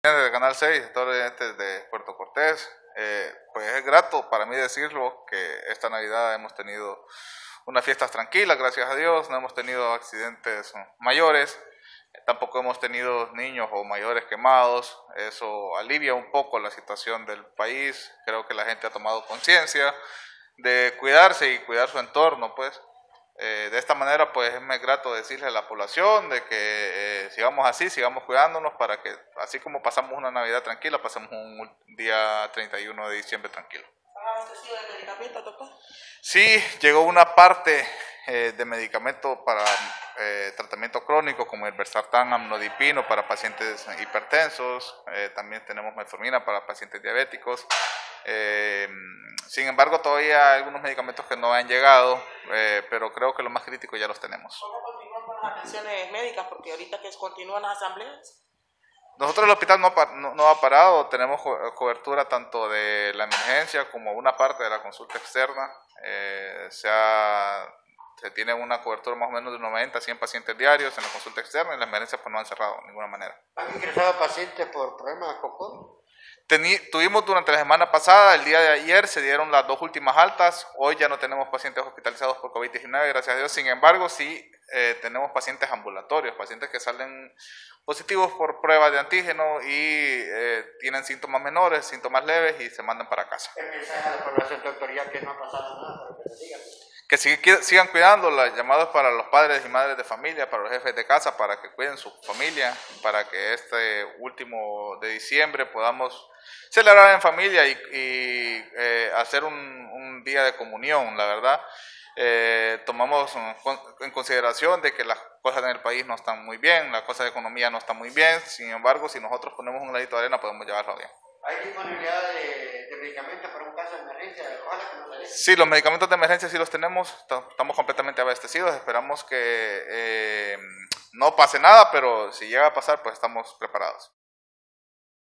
Del Canal 6, estoy de Puerto Cortés. Pues es grato para mí decirlo que esta Navidad hemos tenido unas fiestas tranquilas, gracias a Dios, no hemos tenido accidentes mayores, tampoco hemos tenido niños o mayores quemados. Eso alivia un poco la situación del país. Creo que la gente ha tomado conciencia de cuidarse y cuidar su entorno, pues. De esta manera, pues es muy grato decirle a la población de que sigamos así, sigamos cuidándonos para que, así como pasamos una Navidad tranquila, pasemos un día 31 de diciembre tranquilo. ¿Han abastecido de medicamentos, doctor? Sí, llegó una parte de medicamento para tratamiento crónico, como el Valsartán, amlodipino para pacientes hipertensos. También tenemos metformina para pacientes diabéticos. Sin embargo, todavía hay algunos medicamentos que no han llegado, pero creo que lo más crítico ya los tenemos. ¿Cómo continúan con las atenciones médicas? Porque ahorita que continúan las asambleas. Nosotros el hospital no ha parado, tenemos cobertura tanto de la emergencia como una parte de la consulta externa. Se tiene una cobertura más o menos de 90 a 100 pacientes diarios en la consulta externa, y las emergencias pues no han cerrado de ninguna manera. ¿Han ingresado pacientes por problemas con COVID? Tuvimos durante la semana pasada, el día de ayer se dieron las 2 últimas altas. Hoy ya no tenemos pacientes hospitalizados por COVID-19, gracias a Dios. Sin embargo, sí tenemos pacientes ambulatorios, pacientes que salen positivos por pruebas de antígeno y tienen síntomas menores, síntomas leves y se mandan para casa. El mensaje a la población, doctor, ya que no ha pasado nada, pero que se diga. Que sigan cuidando, las llamadas para los padres y madres de familia, para los jefes de casa, para que cuiden su familia, para que este último de diciembre podamos celebrar en familia y hacer un día de comunión. La verdad, tomamos en consideración de que las cosas en el país no están muy bien, las cosas de economía no están muy bien. Sin embargo, si nosotros ponemos un granito de arena, podemos llevarlo bien. ¿Hay disponibilidad de medicamentos para un caso de emergencia? Ojalá que no se dé. Sí, los medicamentos de emergencia sí los tenemos, estamos completamente abastecidos. Esperamos que no pase nada, pero si llega a pasar, pues estamos preparados.